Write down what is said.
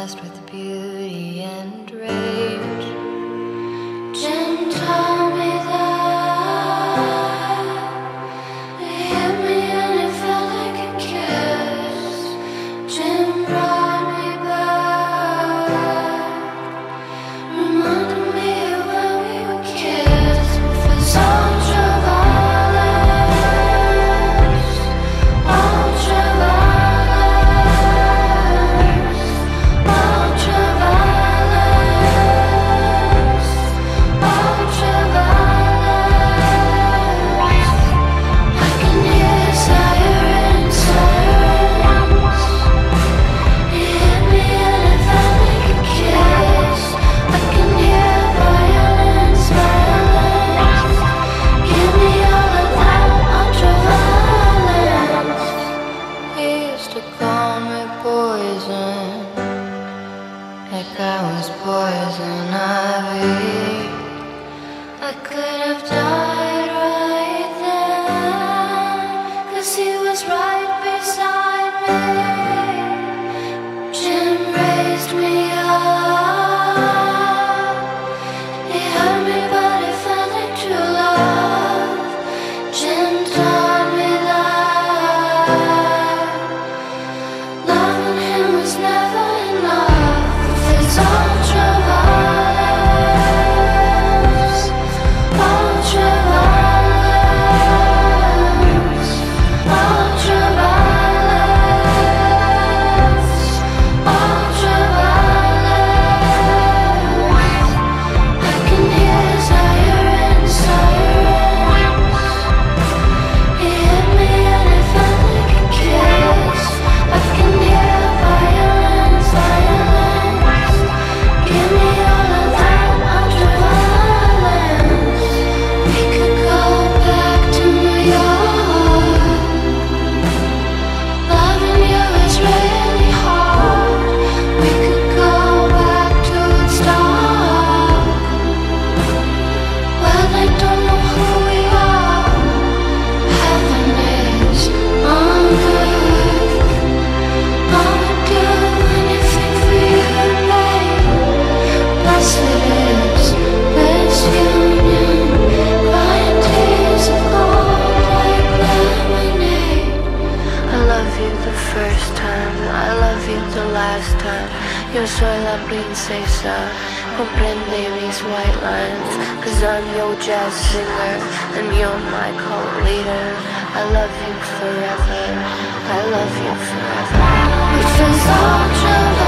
blessed with beauty and rage. Jim told me that he hit me and it felt like a kiss. Jim brought me back, reminded me of when we were kids. With his ultraviolence, ultraviolence, ultraviolence, ultraviolence. I can hear sirens, sirens. He hit me and it felt like a kiss. I can hear violins, violins. Give me all of that ultraviolence. He used to call me poison, like I was poison ivy. I could have died right then, 'cause he was right beside me. Jim raised me up. He hurt me but it felt like true love. Jim taught me that loving him was never enough. With his ultraviolence, ultraviolence, ultraviolence, ultraviolence. I can hear sirens, sirens. He hit me and it felt like a kiss. I can hear violins, violins. Give me all of that ultraviolence. We could go back to New York. Loving you is really hard. We could go back to Woodstock. Well, they don't know who we are. Heaven is on earth. I would do anything for you, babe. Blessed is this union, crying tears of gold like lemonade. I love you the first time, I love you the last time. Yo soy la princesa, comprende mis white lines. 'Cause I'm your jazz singer, and you're my co-leader. I love you forever, I love you forever. Which is ultraviolence.